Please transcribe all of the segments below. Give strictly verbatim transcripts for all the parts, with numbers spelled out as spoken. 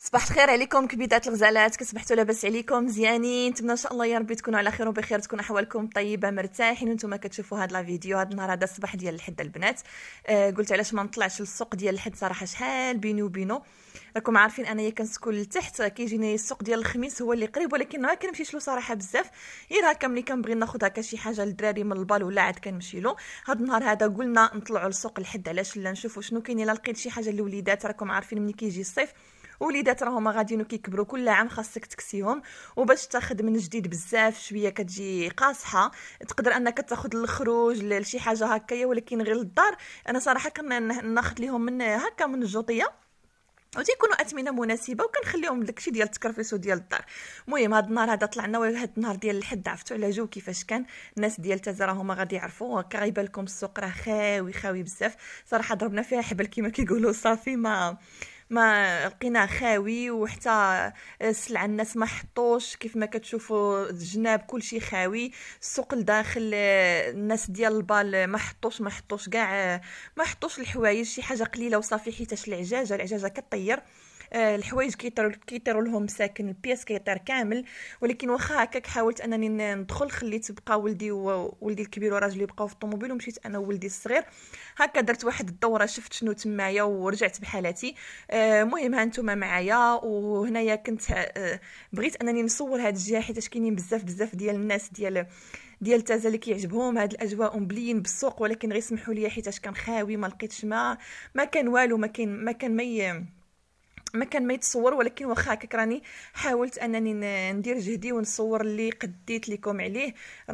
صباح الخير عليكم كبيدات الغزالات، كصبحتوا لاباس عليكم مزيانين؟ نتمنى ان شاء الله يا ربي تكونوا على خير وبخير، تكون احوالكم طيبه مرتاحين وانتم كتشوفوا هذا لا فيديو. هذا النهار هذا الصباح ديال الحد البنات. آه قلت علاش ما نطلعش للسوق ديال الحد، صراحه شحال بيني وبينه. راكم عارفين انايا كنسكن لتحت، كيجيني السوق ديال الخميس هو اللي قريب، ولكن ما كنمشيش له صراحه بزاف، غير هكا ملي كنبغي ناخذ هكا شي حاجه للدراري من البال ولا عاد كنمشي له. هذا النهار هذا قلنا نطلعوا للسوق الحد، علاش لا نشوفوا شنو كاين. الا لقيت شي حاجه للوليدات، راكم عارفين ملي كيجي الصيف وليدات راهم غاديين وكيكبروا، كل عام خاصك تكسيهم، وباش تاخذ من جديد بزاف شويه كتجي قاصحه. تقدر انك تاخذ للخروج لشي حاجه هكايا، ولكن غير للدار انا صراحه كناخذ لهم من هكا من الجوطيه، وتيكونوا اثمنه مناسبه، وكنخليهم داكشي ديال التكرفيس وديال الدار. المهم هذا النهار هذا طلعنا، وهذا النهار ديال الحد عرفتوا على جو كيفاش كان. الناس ديال تازا راهما غادي يعرفوا، كغيبان لكم السوق راه خاوي خاوي بزاف صراحه. ضربنا فيها حبل كما كيقولوا، صافي ما ما لقيناه خاوي، وحتى السلعه الناس ما حطوش كيف ما كتشوفوا، الجناب كلشي خاوي. السوق لداخل الناس ديال البال ما حطوش ما حطوش كاع ما حطوش الحوايج، شي حاجه قليله وصافي، حيتاش العجاجه العجاجه كطير. آه الحوايج كيطيروا كيطيروا لهم ساكن، البياس كيطير كامل. ولكن واخا هكاك حاولت انني ندخل، خليت بقى ولدي وولدي الكبير وراجلي بقاو في الطوموبيل، ومشيت انا وولدي الصغير هكا، درت واحد الدوره، شفت شنو تمايا ورجعت بحالاتي. المهم آه ها نتوما معايا، وهنايا كنت آه بغيت انني نصور هاد الجهه، حيت كاينين بزاف بزاف ديال الناس ديال ديال تازا اللي كيعجبهم هاد الاجواء مبليين بالسوق، ولكن غير سمحوا لي حيتاش كان خاوي، ما لقيتش ما ما كان والو، ما كاين ما كان مي ما كان ما يتصور. ولكن واخا هكاك راني حاولت انني ندير جهدي ونصور اللي قديت لكم عليه،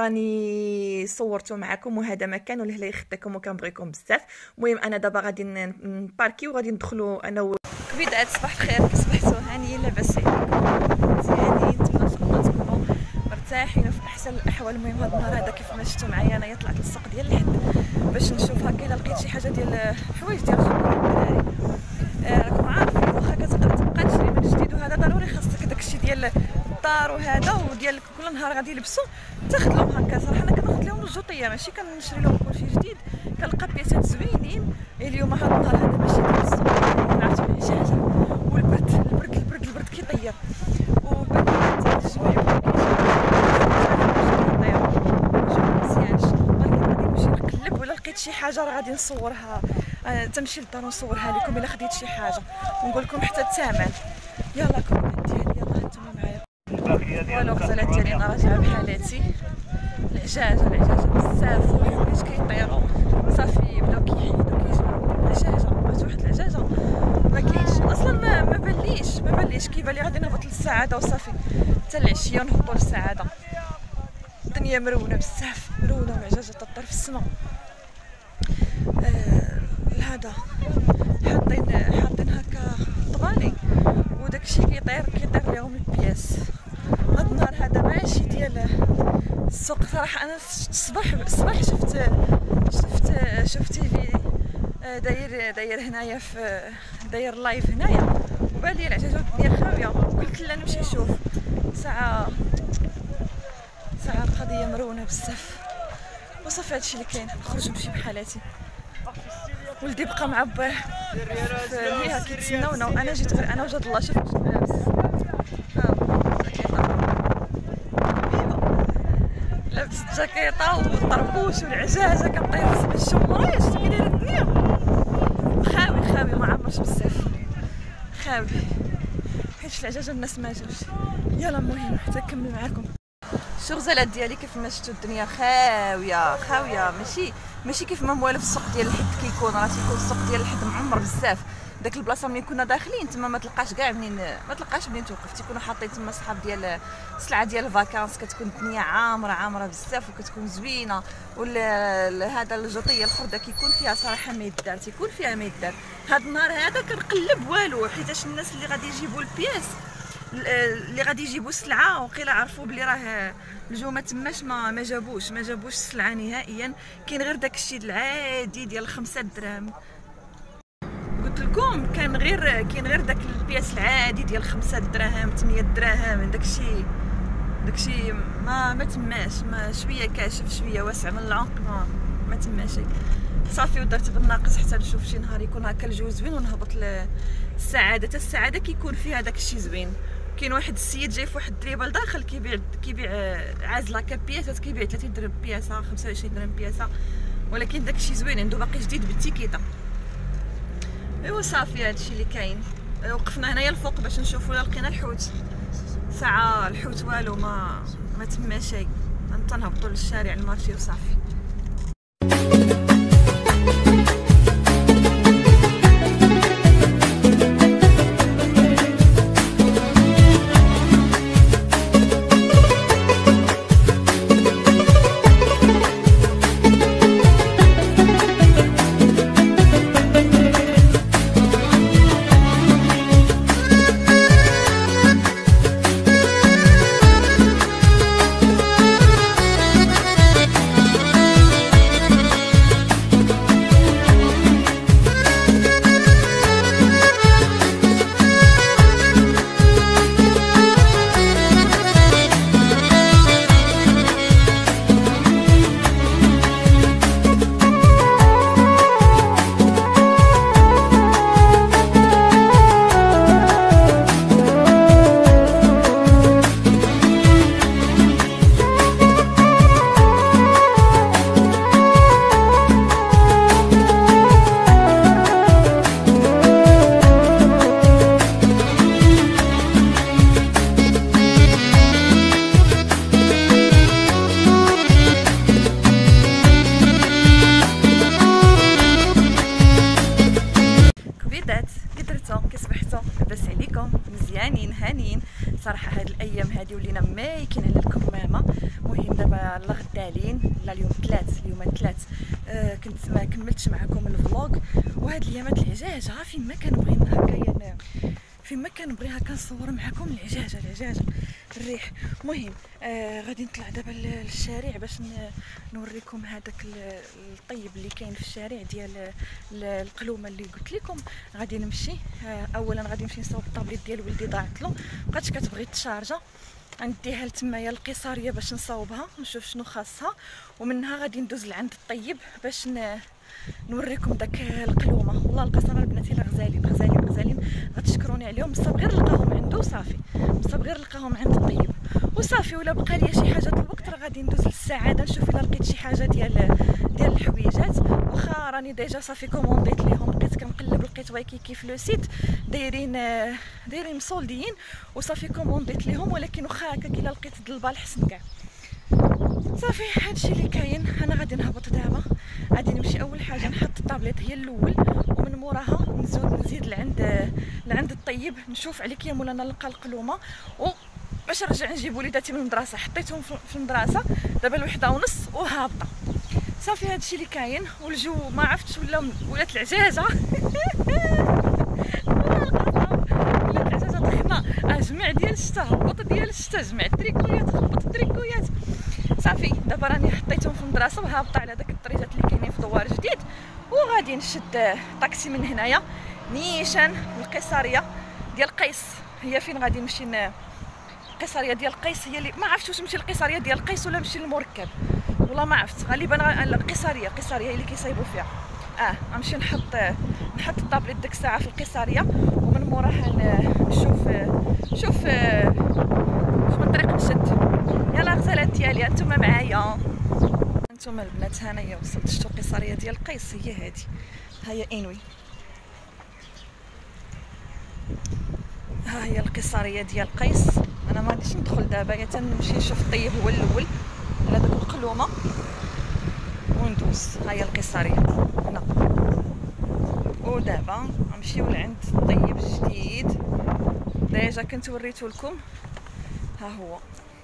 راني صورته معكم، وهذا مكان ولهلا يخدكم وكنبغيكم بزاف. المهم انا دابا غادي نباركي وغادي ندخلوا انا و كبيدات. صباح الخير، كصبحتوا هانيين لاباس عليكم مزيانين؟ نتمنى ان شاء الله تكونوا مرتاحين وفي احسن الاحوال. المهم هذا النهار هذا كيف ما شفتوا معايا، انايا طلعت للسوق ديال الحد باش نشوف هكا الا لقيت شي حاجه ديال الحوايج ديال الدراري. راكم عارفين واخا كتقدر تبقى تشري من جديد، وهذا ضروري خاصك داكشي ديال الدار وهذا وديال كل نهار غادي يلبسوا تاخذ لهم هكا. صراحه انا كناخذ لهم الجوطيه، ماشي كنشري لهم كلشي جديد، كنلقى بياسات زوينين. اليوم هذا النهار هذا ماشي ديال السوق، عرفتوا على شي حاجه، والبرد البرد البرد البرد كيطير، وبنات الجمع نقلب ولا لقيت شي حاجه راه غادي نصورها، أه تمشي للدار ونصورها لكم الا خديت شي حاجه، ونقول لكم حتى الثمن. يلا كومنت ديالي، يلا هانتوما معايا. والو غزالات ديالي انا راجعه بحالاتي. العجاجه العجاجه بزاف، والحوايج كيطيروا صافي بداو كيحيدوا كيجبروا. العجاجه بغيت واحد العجاجه ما كاينش اصلا، ما ما باليش ما باليش كيبان لي غادي نهبط للسعاده وصافي، حتى العشيه نهبطوا للسعاده. الدنيا مرونه بزاف، مرونه وعجاجه تطير في السماء. آه هذا حاطين حاطين هكا طبالي، وداكشي كيطير كيطير لهم البياس. هاد النهار هذا ماشي ديال السوق صراحه. انا الصباح الصباح شفت شفت شفت تيفي داير داير هنايا في داير لايف هنايا، وبان لي العجاجه والدنيا خاويه، قلت لا نمشي نشوف. ساعه ساعه القضيه مرونه بزاف، وصافي هادشي اللي كاين. نخرج نمشي بحالاتي، ولدي بقى مع باه في الهيئه كيتسناونا، وانا جيت غير انا وجد الله. شوف شنو لابس، لابس الجاكيطه والطربوش والعجاجه كطير في الشمريه. شتي كي دايره الدنيا خاوي خاوي، ما عمرش بزاف خاوي، حيت العجاجه الناس ما جاوش. يلا المهم حتى نكمل معاكم. شو غزالات ديالي كيف ما شفتوا الدنيا خاويه خاويه، ماشي ماشي كيف ما موالف السوق ديال الحد كيكون. راه تيكون السوق ديال الحد معمر بزاف. داك البلاصه منين كنا داخلين تما ما تلقاش كاع منين ما تلقاش منين توقف، تيكونوا حاطين تما صحاب ديال السلعه ديال الفاكانس، كتكون الدنيا عامره عامره بزاف وكتكون زوينه. ولا هذا الجوطيه الخرده كيكون فيها صراحه ما يدار، تيكون فيها ما يدار. هذا النهار هذا كنقلب والو، حيتاش الناس اللي غادي يجيبوا البياس اللي غادي يجيبوا السلعه وقيلا عرفوا بلي راه الجومه تماش ما ما جابوش ما جابوش السلعه نهائيا. كاين غير داكشي العادي ديال خمسة دراهم. قلت لكم كان غير كاين غير داك البياس العادي ديال خمسة دراهم ثمانية دراهم، داكشي داكشي ما ما تماش، ما شويه كاشف شويه واسع من العنق، ما ما تماش. صافي ودرت بالناقص حتى نشوف شي نهار يكون هكا الجو زوين ونهبط للسعاده. حتى السعاده كيكون فيها داك الشيء زوين. كاين واحد السيد جاي في واحد الدريبه لداخل كيبيع كيبيع عازله كبياسات، كيبيع ثلاثين درهم بياسه، خمسة وعشرين درهم بياسه، ولكن داك الشيء زوين عنده باقي جديد بالتيكيطه. ايوا صافي هادشي اللي كاين. وقفنا هنايا الفوق باش نشوفوا الا لقينا الحوت. ساعه الحوت والو ما ما تما شي، نهبطوا للشارع المارشي وصافي. مزيانين هانيين صراحه. هاد الايام هادي ولينا مايكين على الكمامه. مهم دابا الله غدالين، لا اليوم ثلاث، اليوم ثلاث. آه كنت ما كملتش معكم الفلوق. وهاد الايامات العجاجه فين ما كنبغي هكايا، فين ما كنبغي هكا نصور معكم العجاجه العجاجه الريح. مهم آه غادي نطلع دابا للشارع باش نوريكم هذاك الطيب اللي كاين في الشارع ديال القلومه اللي قلت لكم. غادي نمشي آه اولا غادي نمشي نصاوب الطابليت ديال ولدي ضاعت له، بقات كتبغي تشارجا، غنديها لتمايا القصاريه باش نصاوبها نشوف شنو خاصها، ومنها غادي ندوز لعند الطيب باش نوريكم داك القلومه. والله القصاره البنات الا غزالين غزالين غزالين، غتشكروني عليهم. بصاب غير نلقاهم عنده صافي، بصاب غير نلقاهم عند الطيب وصافي. ولا بقى لي شي حاجه الوقت راه غادي ندوز للسعاده نشوف الا لقيت شي حاجه ديال ديال الحويجات. واخا راني ديجا صافي كومونديت ليهم، بقيت كنقلب لقيت وايكيكي في لو سيت دايرين دايرين مصولديين وصافي كومونديت ليهم. ولكن واخا هكا الا لقيت البال حسن كاع صافي. هادشي اللي كاين. انا غادي نهبط دابا، غادي نمشي اول حاجه نحط الطابليت هي الاول، ومن موراها نزيد نزيد لعند لعند الطيب نشوف عليك يا مولانا نلقى القلومه باش نرجع نجيب وليداتي من المدرسه. حطيتهم في المدرسه دابا الوحده ونص وهابطه صافي. هادشي اللي كاين. والجو ما عرفتش ولا ولات العجاجه ولات العجاجه دخلنا جمع ديال الشتا، هبط ديال الشتا، جمع التريكويات، هبط التريكويات صافي. دابا راني حطيتهم في المدرسه وهابطه على داك الطريقات اللي كاينين في دوار جديد، وغادي نشد طاكسي من هنايا نيشان القيصريه ديال قيس. هي فين غادي نمشي؟ القيصريه ديال قيس هي اللي ما عرفتش واش نمشي القيصريه ديال قيس ولا نمشي للمركب، والله ما عرفت. غالبا القيصريه القيصريه هي اللي كيصايبوا فيها. اه غنمشي نحط نحط الطابليت ديك الساعه في القيصريه، ومن موراها نشوف شوف شوف من طريق نشد. يلا غزالات ديالي انتم معايا، انتم البنات. هنايا وصلت. شتو القيصريه ديال قيس هي هذه، ها هي انوي، ها هي القيصريه ديال قيس. انا ما غاديش ندخل دابا، يا تنمشي نشوف الطيب هو الاول على داك القلومه وندوز. ها هي القيصريه هنا. ودابا غنمشيو لعند الطيب الجديد، ديجا كنت وريته لكم. ها هو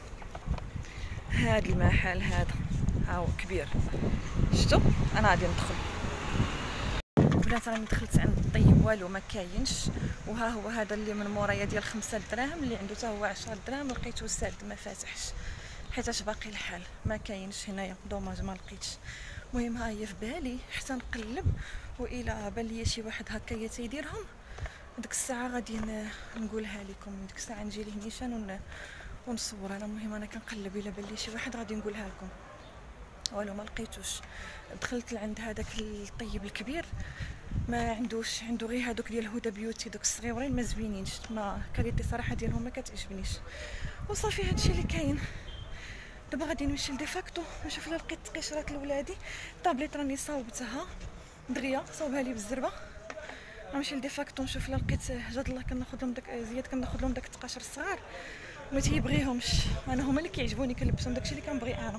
هاد المحل هذا، ها هو كبير. شفتوا؟ انا غادي ندخل بنات. راني دخلت عند الطيب والو ما كاينش. وها هو هذا اللي من مورايا ديال خمسة دراهم اللي عنده حتى هو عشرة دراهم، لقيته ساد ما فاتحش حيتاش باقي الحال ما كاينش هنايا. دوماج ما لقيتش. المهم ها هي في بالي حتى نقلب، والى بان لي شي واحد هكايا تيديرهم ديك الساعه غادي نقولها لكم. ديك الساعه نجي لهنيشان ون ونصور انا. المهم انا كنقلب، الى بان لي شي واحد غادي نقولها لكم. والو ما لقيتوش. دخلت لعند هذاك الطيب الكبير ما عندوش، عنده غير هذوك ديال هدى بيوتي دوك الصغيورين ما زوينينش، ما كاليتي صراحه ديالهم ما كتعجبنيش. وصافي هادشي اللي كاين. دابا غادي نمشي لديفاكتو نشوف الا لقيت قشرات لولادي. الطابليط راني صاوبتها دغيا، صاوبها لي بالزربه. غنمشي لديفاكتو نشوف الا لقيت جاد الله كناخذ لهم داك زياد، كناخذ لهم داك التقاشر الصغار ما تيبغيهمش انا، هما اللي كيعجبوني كنلبسهم داكشي اللي كنبغي انا.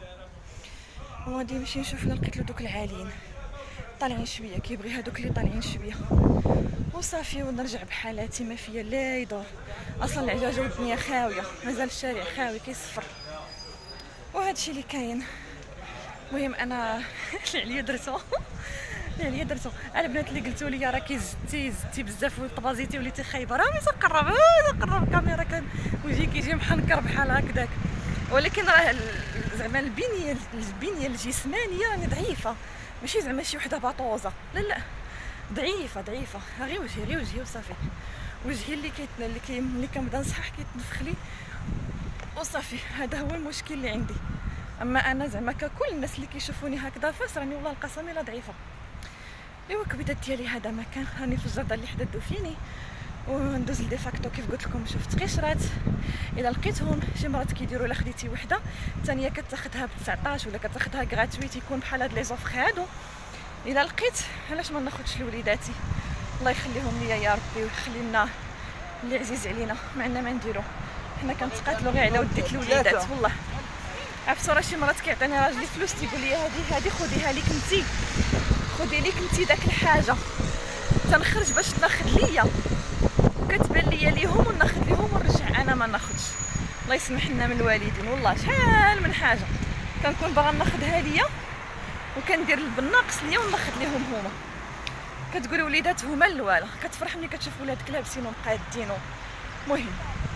وغادي نمشي نشوف الا لقيت له دوك العاليين طالعين شويه، كيبغي هذوك اللي طالعين شويه وصافي، ونرجع بحالاتي ما فيا لا يدور. اصلا العجاجه والدنيا خاويه، مازال الشارع خاوي كيصفر، وهادشي اللي كاين. المهم انا اللي عليا درتو اللي عليا درتو. على البنات اللي قلتوا لي راكي زدتي زدتي بزاف وطبازيتي وليتي خايبه، راه ملي تقرب تقرب الكاميرا كان وجهي كيجي محنكر بحال هكذاك، ولكن راه زعما البنيه البنيه الجسمانيه راني ضعيفه، ماشي زعما شي وحده باطوزه، لا لا ضعيفه ضعيفه. غير وجهي غير وجهي وصافي، وجهي اللي كيت اللي كي ملي كنبدا نصحح كيتنفخ لي وصافي. هذا هو المشكل اللي عندي. اما انا زعما ككل الناس اللي كيشوفوني هكذا فاس راني والله القسم الا ضعيفه. ايوا كبدات ديالي هذا مكان، راني في الجرده اللي حدا دوفيني وندوز لديفاكتو كيف قلت لكم. شفت قشرات الا لقيتهم، شي مرات كيديروا الا خديتي وحده الثانيه كتاخذها ب تسعطاش ولا كتاخذها غراتويت، يكون بحال هاد لي زوفر هادو. الا لقيت علاش ما ناخذش لوليداتي، الله يخليهم ليا يا ربي ويخلي لنا اللي عزيز علينا، ما عندنا ما نديرو، حنا كنتقاتلوا غير على وديت الوليدات. والله عرفتوا راه شي مرات كيعطيني راجلي فلوس تيقول لي هذه هذه خذيها ليك انتي، خذي ليك انتي داك الحاجه، تنخرج باش ناخذ ليا وكتبان ليا ليهم وناخذ ليهم ونرجع انا ما ناخذش. الله يسمح لنا من الوالدين، والله شحال من حاجه كنكون باغا ناخذها ليا وكندير بالناقص ليا وناخذ ليهم هما. كتقول وليدات هما الوالا، كتفرح ملي كتشوف ولادك لابسين ومقادين. المهم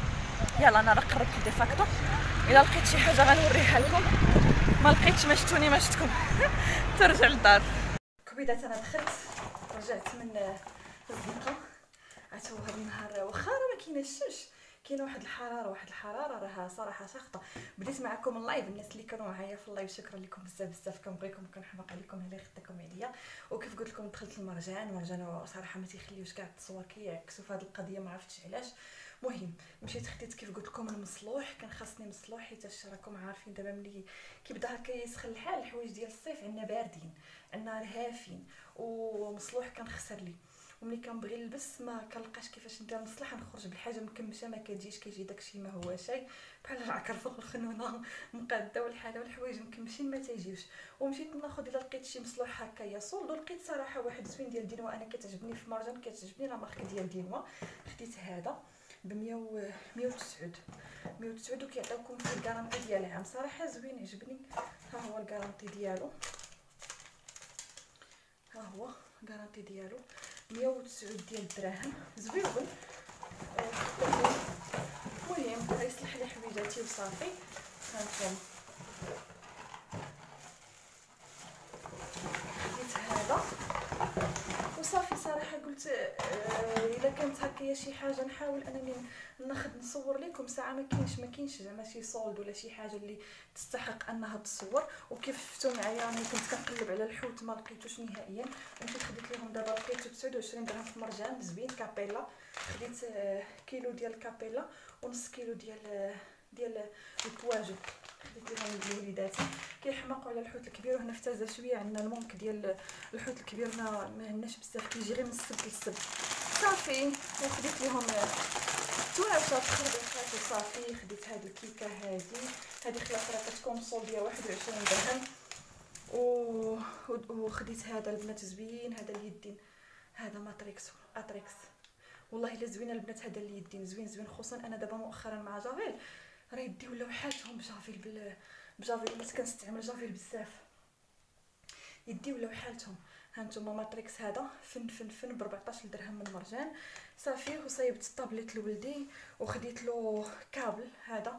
يلا انا راه قربت لديفاكتو، الا لقيت شي حاجه غنوريها لكم، ما لقيتش ما شفتوني ما شفتكم ترجع للدار. كبيدات انا دخلت رجعت من الزنقه، عاد هو هذا النهار واخا راه ما كايناش الشمس، كاينه واحد الحراره واحد الحراره راها صراحه ساخطه. بديت معكم اللايف، الناس اللي كانوا معايا في اللايف شكرا لكم بزاف بزاف، كنبغيكم وكنحماق عليكم اللي خدتكم عليا. وكيف قلت لكم دخلت المرجان، مرجان صراحه ما تيخليوش كاع التصور كيعكسوا في هذه القضيه، ما عرفتش علاش. مهم مشيت خديت كيف قلت لكم المصلوح، كان خاصني مصلوح حيت راكم عارفين دابا ملي كيبدا هكا يسخن الحال، الحوايج ديال الصيف عندنا باردين عندنا رهافين، ومصلوح كان خسر لي، وملي كنبغي نلبس ما كنلقاش كيفاش ندير مصلحه، نخرج بالحاجه مكمشه ما كتجيش، كيجي داكشي ما هو شيء بحال العكر فوق الخنونه مقاده والحاله والحوايج مكمشين ما تيجيوش. ومشيت ناخذ الا لقيت شي مصلوح هكا يا صولد، ولقيت صراحه واحد زوين ديال دينوا، انا كتعجبني في مرجان كتعجبني لا مارك ديال دينوا، خديت هذا ب مية وتسعود مية وتسعود وكيعطيوكم في الكارانتي ديال العام، صراحه زوين عجبني. ها هو الكارانتي ديالو، ها هو الكارانتي ديالو مية وتسعود ديال الدراهم، زوين. المهم غيصلح لي حويجاتي وصافي. هانتوما خديت هذا وصافي. صراحه قلت آه الا كانت هكايا شي حاجه نحاول انني ناخذ نصور لكم، ساعه ما كاينش ما كاينش زعما شي صولد ولا شي حاجه اللي تستحق انها تصور. وكيف شفتوا معايا راني كنت كنقلب على الحوت ما لقيتوش نهائيا، مشيت خديت لهم دابا لقيتو تسعة وعشرين درهم في مرجان زوين كابيلا. خديت آه كيلو ديال الكابيلا ونص كيلو ديال آه ديال البواجو، خديت لهم لوليداتي كيحماقوا على الحوت الكبير. وهنا في تازه شويه عندنا المونك ديال الحوت الكبير، ما ما عندناش بزاف، كيجي غير من السبت للسبت صافي. وخديت لهم تواشات خربيقات وصافي. خديت هاد الكيكه هذه هذه خلاص راه كتكون صولديه واحد وعشرين درهم. و وخديت هذا البنات زوين، هذا اليدين، هذا ماتريكس اتريكس، والله الا زوينه البنات. هذا اليدين زوين زوين، خصوصا انا دابا مؤخرا مع جافيل راه يدي ولاو حالتهم بجافيل بال بجافيل بس كنستعمل جافيل بزاف، يدي ولاو حالتهم. هانتوما ماتريكس هذا فن فن فن ب أربعطاش درهم من مرجان صافي. وصايبت الطابليت لولدي وخديت له كابل، هذا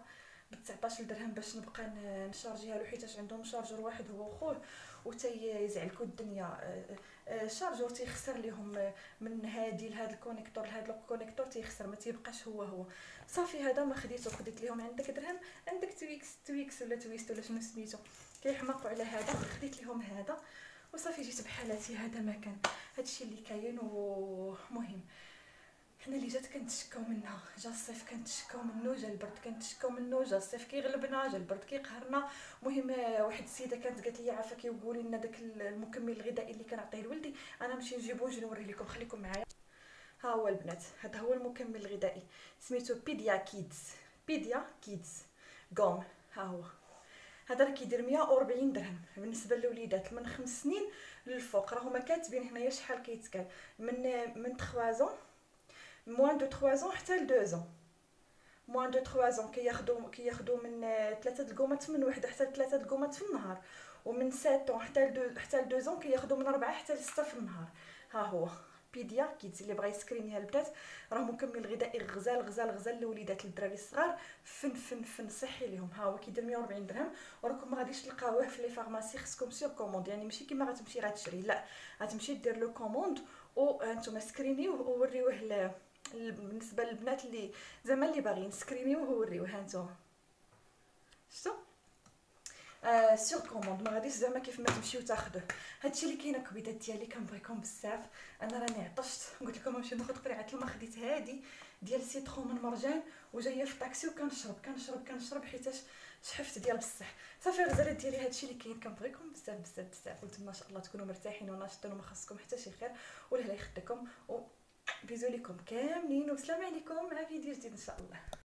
ب تسعطاش درهم باش نبقى ن- نشارجيها له، حيتاش عندهم شارجور واحد هو خوه وتيزعلكوا الدنيا. آه، آه، شارجور تيخسر ليهم، آه، من هادي لهاد الكونيكتور لهاد الكونيكتور تيخسر، ما تيبقاش هو هو. صافي هذا ما خديته، خديت ليهم عندك درهم، عندك تويكس تويكس ولا تويست ولا شنو سميتو، كيحماقوا على هذا. خديت ليهم هذا وصافي جيت بحالاتي. هذا ما كان، هادشي اللي كاين. ومهم حنا اللي جات كنتشكاو منها، جا الصيف كنتشكاو منه، جا البرد كنتشكاو منه، جا الصيف كيغلبنا، جا البرد كيقهرنا. المهم واحد السيده كانت قالت لي عافاكي وقولي لنا داك المكمل الغذائي اللي كنعطيه لولدي. انا نمشي نجيبو ونجي نوريه لكم، خليكم معايا. ها هو البنات، هذا هو المكمل الغذائي، سميتو بيديا كيدز، بيديا كيدز غوم. ها هو هذا راه كيدير مية وربعين درهم بالنسبه للوليدات من خمس سنين للفوق. راهما كاتبين هنايا شحال كيتكال، من من ثلاثة ans، موان دو ثلاثة ans حتى ل اثنين ans. موان دو ثلاثة ans كياخذوا كياخذوا من ثلاثه الكومات من وحده حتى لثلاثه الكومات في النهار، ومن سبعة ans حتى ل حتى ل اثنين ans كياخذوا من أربعة حتى ل ستة في النهار. ها هو بيديا كيدز اللي بغا يسكرينيها البنات، راه مكمل غذائي غزال غزال غزال لوليدات الدراري الصغار، فن فن فن صحي ليهم. ها هو كيدير مية وربعين درهم، وراكم ما غاديش تلقاوه في لي فارماسي، خصكم سيغ كوموند، يعني ماشي كيما غتمشي غتشري، لا غتمشي دير لو كوموند وانتم سكرينيوه ووريوه ل... بالنسبه للبنات اللي زعما اللي باغيين سكرينيوه ووريوه. ها انتم شفتوا آه سيغ كوموند، ما غاديش زعما كيف ما تمشيو تاخذوه. هادشي اللي كاينه كبيدات ديالي، كنبغيكم بزاف. انا راني عطشت، قلت لكم نمشي ناخذ قرعه الماء، خديت هادي ديال سيترون من مرجان وجايه في الطاكسي وكنشرب كنشرب كنشرب حيتاش شحفت ديال بصح. صافي غزالات ديالي هادشي اللي كاين، كنبغيكم بزاف بزاف بزاف. قلت ما شاء الله تكونوا مرتاحين وناشطين وما خاصكم حتى شي خير، والله يخدكم. وبيزو لكم كاملين، والسلام عليكم مع فيديو جديد ان شاء الله.